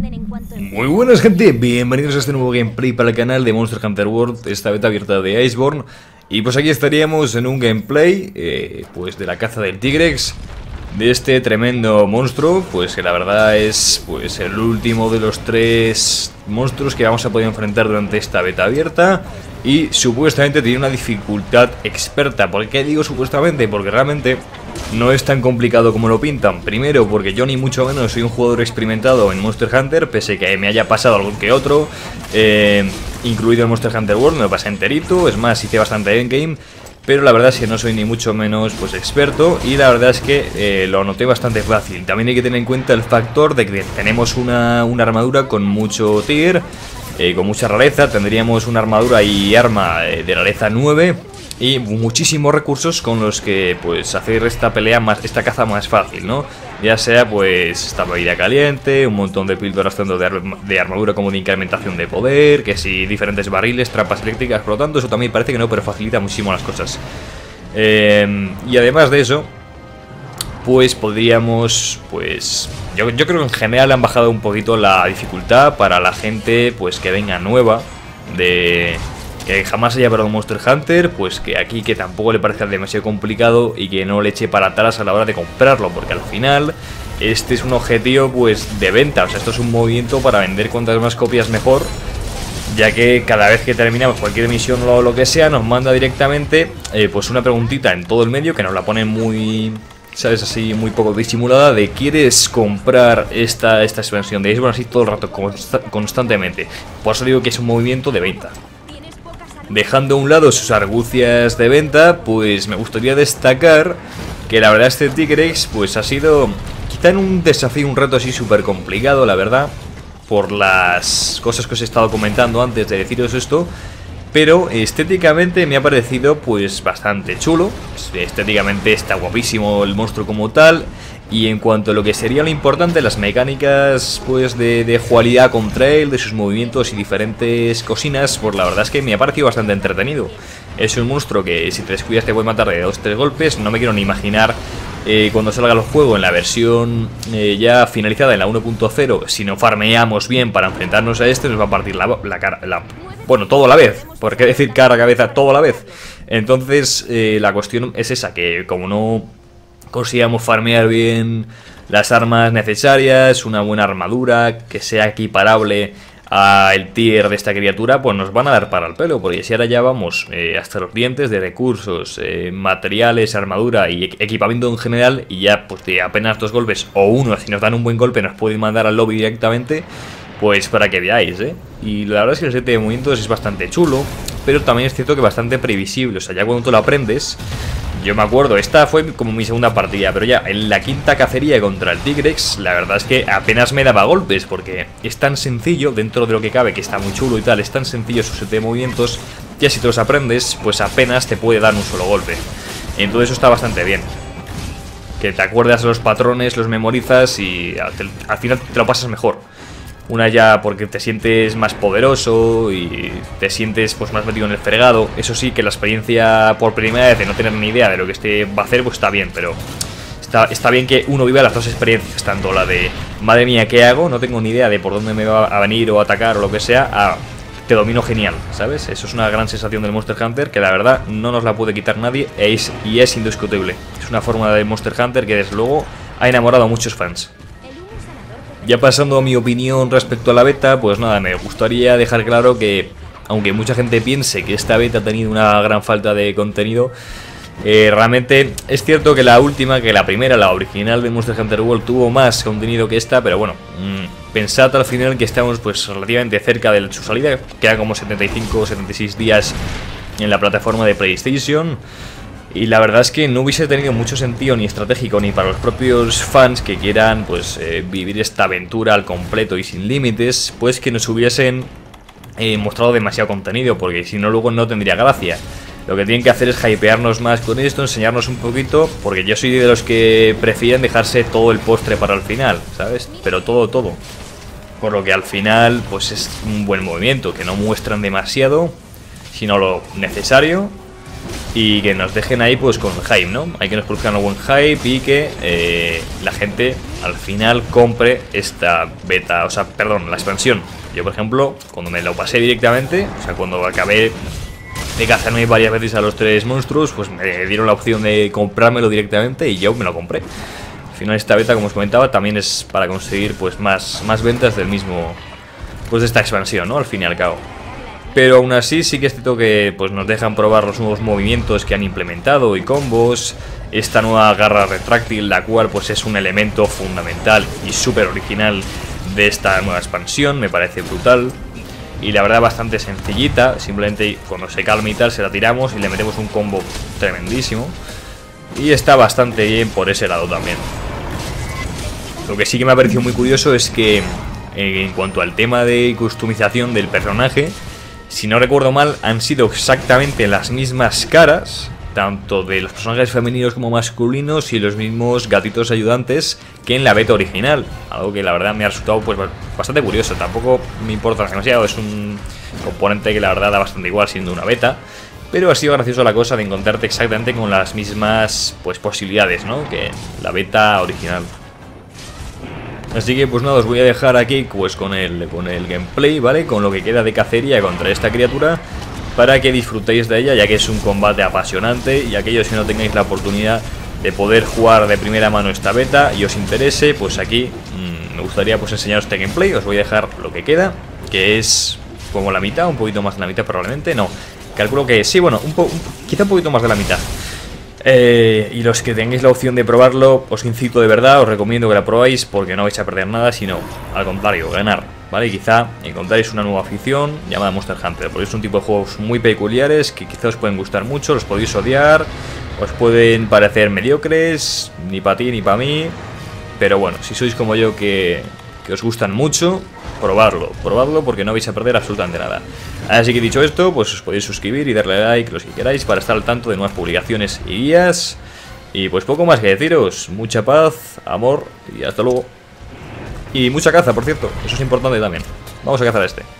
Muy buenas, gente, bienvenidos a este nuevo gameplay para el canal de Monster Hunter World, esta beta abierta de Iceborne. Y pues aquí estaríamos en un gameplay pues de la caza del Tigrex, de este tremendo monstruo, pues que la verdad es pues el último de los 3 monstruos que vamos a poder enfrentar durante esta beta abierta. Y supuestamente tiene una dificultad experta. ¿Por qué digo supuestamente? Porque realmente no es tan complicado como lo pintan. Primero porque yo ni mucho menos soy un jugador experimentado en Monster Hunter, pese que me haya pasado algún que otro, incluido el Monster Hunter World, me lo pasé enterito. Es más, hice bastante endgame, pero la verdad es que no soy ni mucho menos pues experto. Y la verdad es que lo noté bastante fácil. También hay que tener en cuenta el factor de que tenemos una armadura con mucho tier, con mucha rareza. Tendríamos una armadura y arma de rareza 9 y muchísimos recursos con los que pues hacer esta pelea esta caza más fácil, ¿no? Ya sea pues esta bebida caliente, un montón de píldoras tanto de armadura como de incrementación de poder, que si diferentes barriles, trampas eléctricas. Por lo tanto, eso también parece que no, pero facilita muchísimo las cosas. Y además de eso, pues podríamos, pues yo creo que en general han bajado un poquito la dificultad para la gente pues que venga nueva, de que jamás haya probado Monster Hunter, pues que aquí que tampoco le parezca demasiado complicado y que no le eche para atrás a la hora de comprarlo, porque al final este es un objetivo pues de venta, o sea, esto es un movimiento para vender cuantas más copias mejor, ya que cada vez que terminamos cualquier misión o lo que sea, nos manda directamente pues una preguntita en todo el medio que nos la ponen muy, ¿sabes? Así muy poco disimulada, de ¿quieres comprar esta expansión de Iceborne? Así todo el rato, constantemente. Por eso digo que es un movimiento de venta. Dejando a un lado sus argucias de venta, pues me gustaría destacar que la verdad este Tigrex pues ha sido quizá en un desafío, un reto así súper complicado, la verdad, por las cosas que os he estado comentando antes de deciros esto. Pero estéticamente me ha parecido pues bastante chulo. Estéticamente está guapísimo el monstruo como tal. Y en cuanto a lo que sería lo importante, las mecánicas pues de jugabilidad contra él, de sus movimientos y diferentes cosinas, pues la verdad es que me ha parecido bastante entretenido. Es un monstruo que si te descuidas te puede matar de 2-3 golpes. No me quiero ni imaginar cuando salga el juego en la versión ya finalizada, en la 1.0, si no farmeamos bien para enfrentarnos a este, nos va a partir la cara, bueno, todo a la vez, ¿por qué decir cara, cabeza, todo a la vez? Entonces la cuestión es esa, que como no consigamos farmear bien las armas necesarias, una buena armadura que sea equiparable al tier de esta criatura, pues nos van a dar para el pelo, porque si ahora ya vamos hasta los dientes de recursos, materiales, armadura y equipamiento en general, y ya pues de apenas 2 golpes o uno, si nos dan un buen golpe nos pueden mandar al lobby directamente, pues para que veáis, Y la verdad es que el set de movimientos es bastante chulo, pero también es cierto que bastante previsible. O sea, ya cuando tú lo aprendes, yo me acuerdo, esta fue como mi segunda partida, pero ya en la quinta cacería contra el Tigrex, la verdad es que apenas me daba golpes, porque es tan sencillo, dentro de lo que cabe, que está muy chulo y tal, es tan sencillo su set de movimientos, ya si te los aprendes, pues apenas te puede dar un solo golpe. Entonces eso está bastante bien, que te acuerdas de los patrones, los memorizas y al final te lo pasas mejor. Una ya porque te sientes más poderoso y te sientes pues más metido en el fregado. Eso sí, que la experiencia por primera vez de no tener ni idea de lo que este va a hacer, pues está bien, pero está bien que uno viva las dos experiencias, tanto la de madre mía, ¿qué hago? No tengo ni idea de por dónde me va a venir o atacar o lo que sea, a te domino genial, ¿sabes? Eso es una gran sensación del Monster Hunter que la verdad no nos la puede quitar nadie y es indiscutible. Es una fórmula de Monster Hunter que desde luego ha enamorado a muchos fans. Ya pasando a mi opinión respecto a la beta, pues nada, me gustaría dejar claro que, aunque mucha gente piense que esta beta ha tenido una gran falta de contenido, realmente es cierto que la primera, la original de Monster Hunter World, tuvo más contenido que esta, pero bueno, pensad al final que estamos pues relativamente cerca de su salida, quedan como 75 o 76 días en la plataforma de PlayStation. Y la verdad es que no hubiese tenido mucho sentido ni estratégico ni para los propios fans que quieran pues vivir esta aventura al completo y sin límites, pues que nos hubiesen mostrado demasiado contenido, porque si no luego no tendría gracia. Lo que tienen que hacer es hypearnos más con esto, enseñarnos un poquito, porque yo soy de los que prefieren dejarse todo el postre para el final, ¿sabes? Pero todo. Por lo que al final pues es un buen movimiento, que no muestran demasiado, sino lo necesario. y que nos dejen ahí pues con hype, ¿no? Hay que nos produzcan un buen hype y que la gente al final compre esta beta, o sea, perdón, la expansión. Yo, por ejemplo, cuando me lo pasé directamente, o sea, cuando acabé de cazarme varias veces a los 3 monstruos, pues me dieron la opción de comprármelo directamente y yo me lo compré. Al final esta beta, como os comentaba, también es para conseguir pues más ventas del mismo, pues de esta expansión, ¿no? Al fin y al cabo. Pero aún así sí que es cierto que pues nos dejan probar los nuevos movimientos que han implementado y combos. Esta nueva garra retráctil, la cual pues es un elemento fundamental y súper original de esta nueva expansión, me parece brutal. Y la verdad bastante sencillita, simplemente cuando se calma y tal se la tiramos y le metemos un combo tremendísimo. Y está bastante bien por ese lado también. Lo que sí que me ha parecido muy curioso es que en cuanto al tema de customización del personaje, si no recuerdo mal, han sido exactamente las mismas caras, tanto de los personajes femeninos como masculinos y los mismos gatitos ayudantes que en la beta original. Algo que la verdad me ha resultado pues bastante curioso. Tampoco me importa demasiado, es un componente que la verdad da bastante igual siendo una beta. Pero ha sido gracioso la cosa de encontrarte exactamente con las mismas pues posibilidades, ¿no? Que la beta original. Así que pues nada, os voy a dejar aquí pues con el gameplay, ¿vale? Con lo que queda de cacería contra esta criatura, para que disfrutéis de ella, ya que es un combate apasionante. Y aquellos que no tengáis la oportunidad de poder jugar de primera mano esta beta y os interese, pues aquí me gustaría pues enseñaros este gameplay. Os voy a dejar lo que queda, que es como la mitad, un poquito más de la mitad probablemente, no. Calculo que sí, bueno, quizá un poquito más de la mitad. Y los que tengáis la opción de probarlo, os incito de verdad, os recomiendo que la probáis, porque no vais a perder nada, sino al contrario, ganar, ¿vale? Y quizá encontráis una nueva afición llamada Monster Hunter, porque es un tipo de juegos muy peculiares que quizá os pueden gustar mucho, los podéis odiar, os pueden parecer mediocres, ni para ti ni para mí, pero bueno, si sois como yo que os gustan mucho, probadlo porque no vais a perder absolutamente nada. Así que dicho esto, pues os podéis suscribir y darle like los que queráis para estar al tanto de nuevas publicaciones y guías. Y pues poco más que deciros, mucha paz, amor y hasta luego. Y mucha caza, por cierto, eso es importante también. Vamos a cazar a este.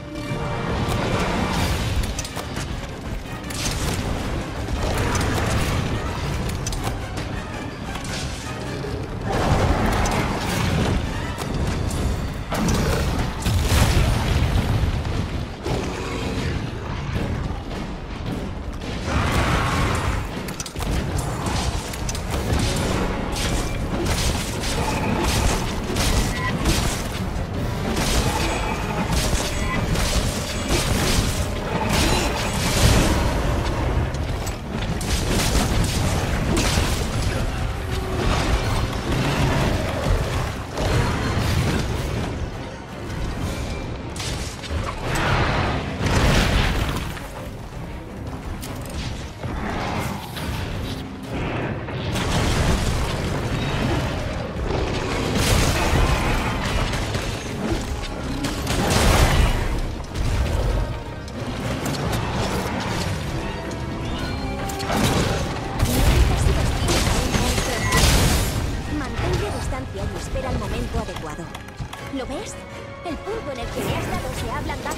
y espera el momento adecuado. ¿Lo ves? El punto en el que le has dado se ha ablandado.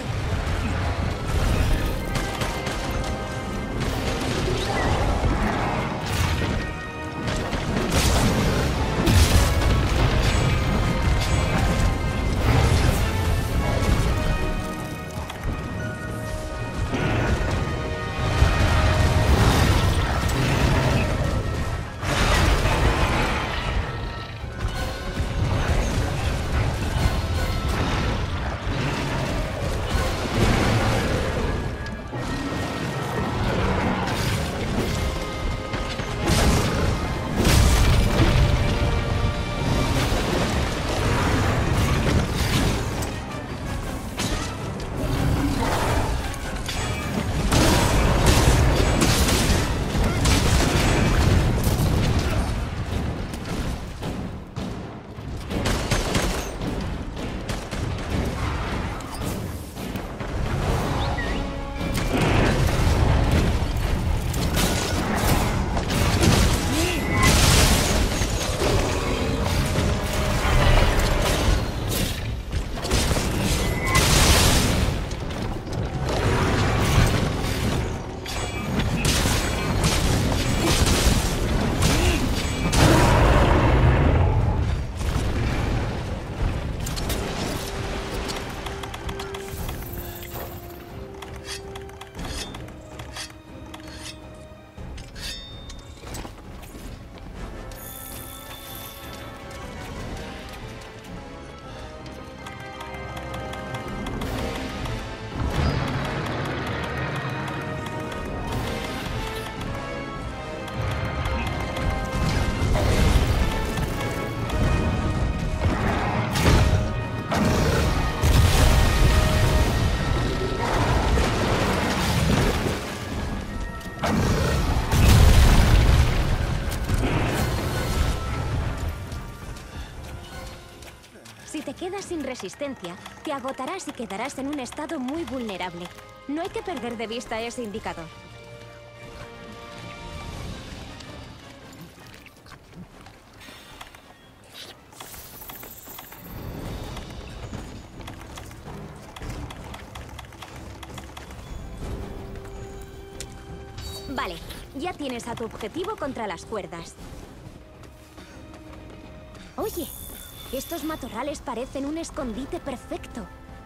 quedas sin resistencia, te agotarás y quedarás en un estado muy vulnerable. No hay que perder de vista ese indicador. Vale, ya tienes a tu objetivo contra las cuerdas. Oye, estos matorrales parecen un escondite perfecto.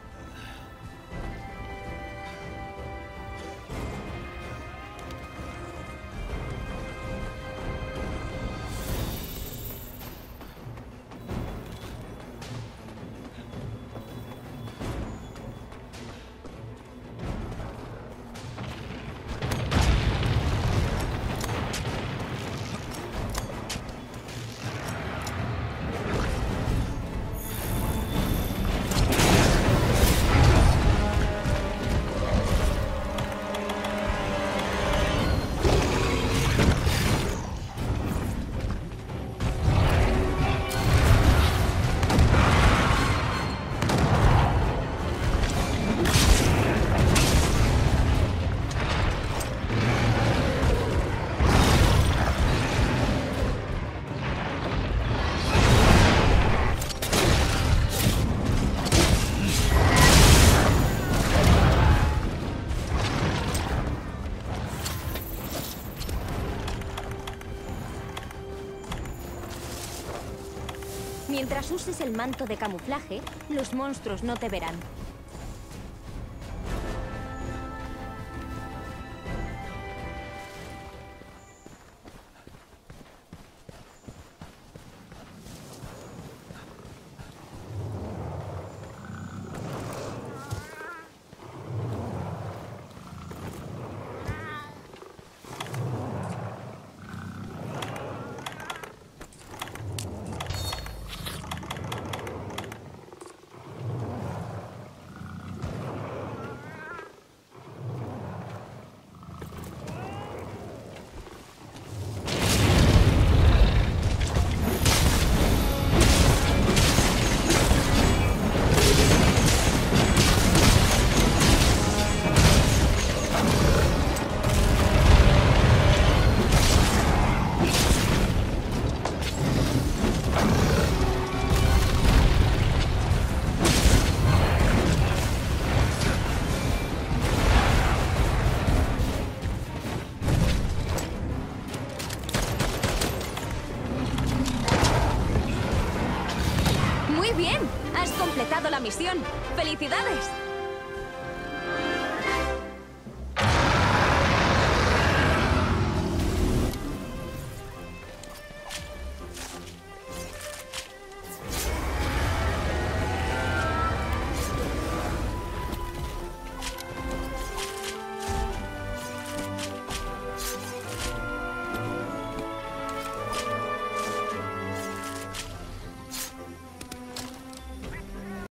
Mientras uses el manto de camuflaje, los monstruos no te verán. ¡Muy bien! ¡Has completado la misión! ¡Felicidades!